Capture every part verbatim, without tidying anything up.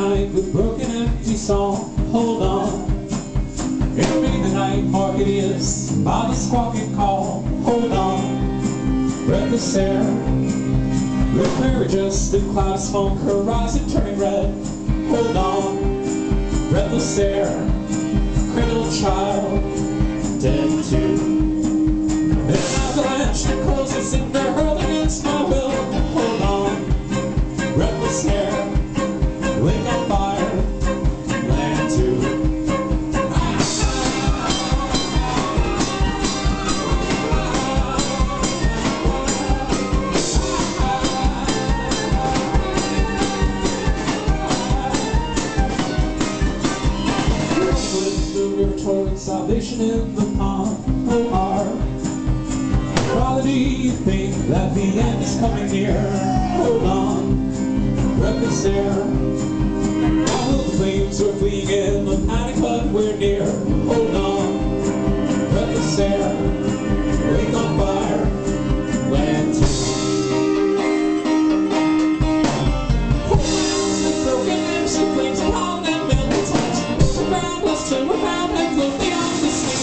night with broken empty song. Hold on. It'll be the night market is by the squawking call. Hold on. Breathless air with prairie just a cloud of smoke, horizon turning red. Hold on. Breathless air, cradle child, dead too. An avalanche that closes in the hurl against my will. Hold on. Breathless air, lake on fire, land too. The river toiling salvation in the pond. Oh, our quality, you think that the end is coming near. Hold on, breathless air. All of the flames are fleeing in the panic, but we're near. Hold on, breathless air. Lake on fire, land too. Hold on, the broken and she flames around that metal touch. The ground was to around and float beyond the sea.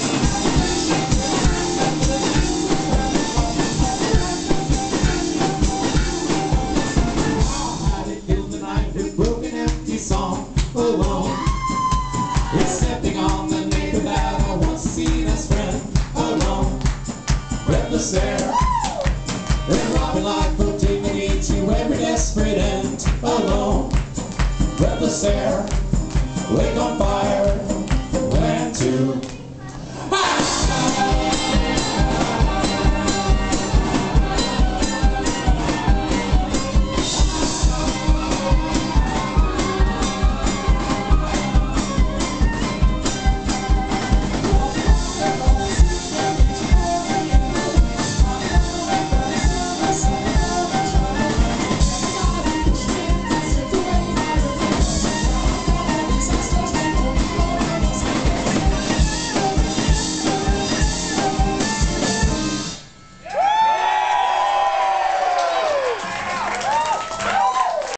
Broken empty song alone, stepping on the neighbor that I once seen as friend. Alone, breathless air, and robbing life from dignity to every desperate end. Alone, breathless air, lake on fire, land too.